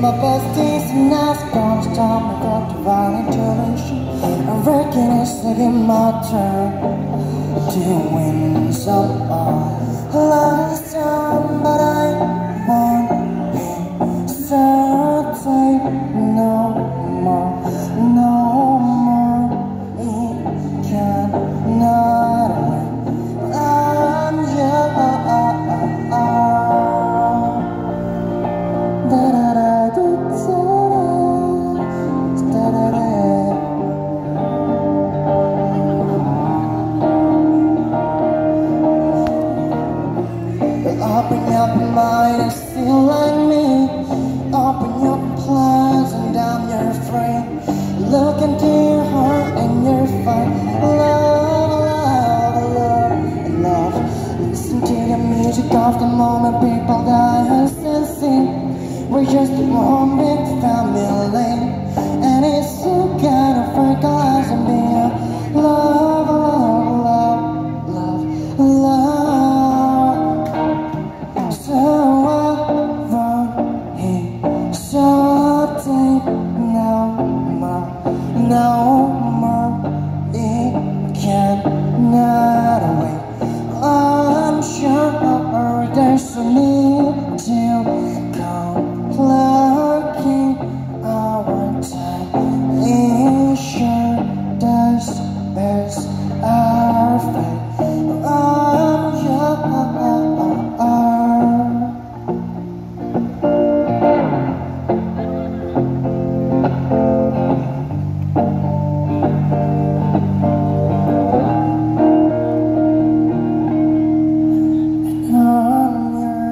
my besties and I's gonna stop me with divine intervention. I reckon it's again my turn to win some last time, but I won't be certain no more, no more. It cannot win. I'm yours. Open up your mind and feel like me. Open your plans and I'm your friend. Look into your heart and you're fine. Love, love, love, love. Listen to the music of the moment. People dance and sing. We're just one big family, and it's so kind of fertilize and be a love, love, love, love, love. No more, it cannot wait. I'm sure there's a need to come plucking our time. Ensure there's best our fate. I'm yours.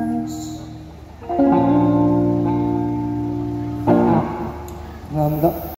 감사합니다.